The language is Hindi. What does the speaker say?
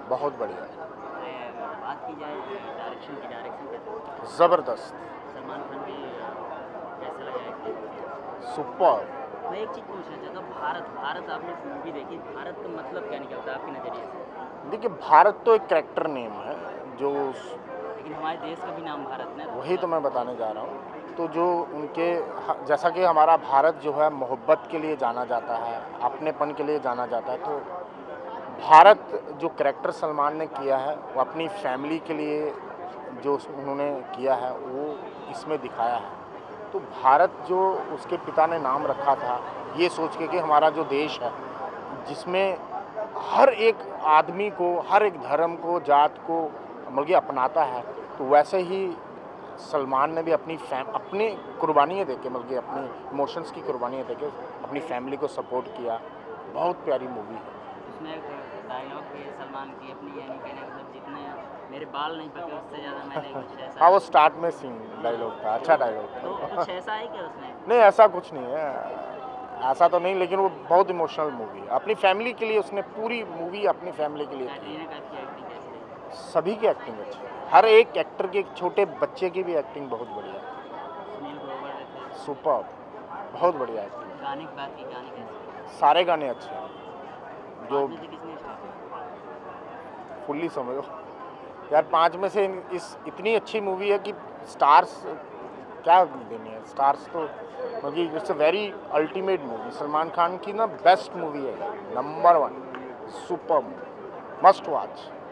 बहुत बढ़िया। बात की जाए डायरेक्शन की, डायरेक्शन कैसा? ज़बरदस्त। सलमान खान की कैसा लगा एक्टिंग? सुपर। मैं एक चीज़ पूछना चाहता हूँ, भारत भारत आपने मूवी देखी, भारत का मतलब क्या निकलता है आपके नज़रिए से? देखिए, भारत तो एक कैरेक्टर नेम है जो लेकिन हमारे देश का भी नाम भारत है, तो वही तो थोड़ा मैं बताने जा रहा हूँ। तो जो उनके जैसा कि हमारा भारत जो है मोहब्बत के लिए जाना जाता है, अपनेपन के लिए जाना जाता है, तो भारत जो कैरेक्टर सलमान ने किया है वो अपनी फैमिली के लिए जो उन्होंने किया है वो इसमें दिखाया है। तो भारत जो उसके पिता ने नाम रखा था ये सोच के कि हमारा जो देश है जिसमें हर एक आदमी को, हर एक धर्म को, जात को बल्कि अपनाता है, तो वैसे ही सलमान ने भी अपनी कुर्बानियाँ देके, बल्कि अपनी इमोशंस की कुर्बानियाँ देके अपनी फैमिली को सपोर्ट किया। बहुत प्यारी मूवी है। उसमें एक डायलॉग भी है सलमान की अपनी, यानी कहने का मतलब जितने मेरे बाल नहीं पके उससे ज़्यादा मैंने कुछ ऐसा। हाँ, वो स्टार्ट में सीन डायलॉग था, अच्छा डायलॉग तो था। कुछ ऐसा है क्या उसमें? नहीं, ऐसा कुछ नहीं है, ऐसा तो नहीं, लेकिन वो बहुत इमोशनल मूवी है। अपनी फैमिली के लिए उसने पूरी मूवी अपनी फैमिली के लिए की। कैटरीना कैफ की एक्टिंग कैसी रही? सभी की एक्टिंग अच्छी है, हर एक एक्टर की, एक छोटे बच्चे की भी एक्टिंग बहुत बढ़िया है। सुनील ग्रोवर थे। सुपर, बहुत बढ़िया एक्टिंग। गाने की बात की, गाने कैसे? सारे गाने अच्छे हैं। जो 5 में से किसने स्टार्ट? फुल्ली समझो यार, 5 में से इस इतनी अच्छी मूवी है कि स्टार्स क्या देनी है, स्टार्स तो मतलब it's a very ultimate movie. Salman Khan की ना बेस्ट मूवी है, नंबर 1 सुपर, मस्ट वॉच।